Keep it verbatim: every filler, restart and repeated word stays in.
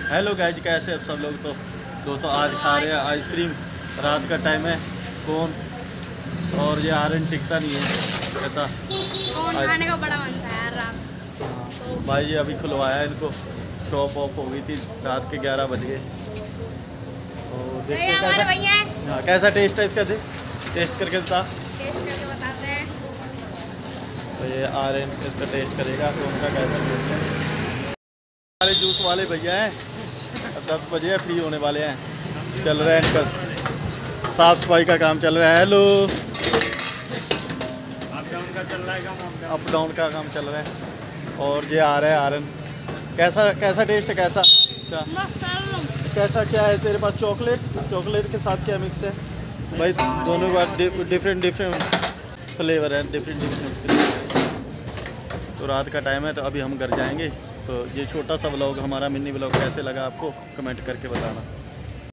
Hello guys, कैसे हैं सब लोग। तो दोस्तों आज खा रहे हैं आइसक्रीम। रात का टाइम है, कौन और ये आर्यन टिकता नहीं है, कहता कौन खाने का बड़ा मन था यार रात। तो भाई ये अभी खुलवाया इनको, शॉप ऑफ हो गई थी, रात के ग्यारह बज गए। तो देखते हैं कैसा, भैया हाँ कैसा टेस्ट है इसका, टेस्ट करके बता। टेस्ट करके बताते हैं। तो ये आर्यन इसका टेस्ट करेगा तो उनका कैसा टेस्ट है। हमारे जूस वाले भैया हैं, दस बजे फ्री होने वाले हैं, चल रहे हैं इनका साफ सफाई का काम चल रहा है। हेलो, अप डाउन का चल रहा है काम, अप डाउन का काम चल रहा है। और ये आ रहा है आर्यन, कैसा कैसा टेस्ट है, कैसा क्या कैसा क्या है तेरे पास? चॉकलेट, चॉकलेट के साथ क्या मिक्स है भाई? दोनों बार डिफरेंट डिफरेंट फ्लेवर है, डिफरेंट डिफरेंट। तो रात का टाइम है तो अभी हम घर जाएंगे। तो ये छोटा सा व्लॉग हमारा मिनी व्लॉग कैसे लगा आपको कमेंट करके बताना।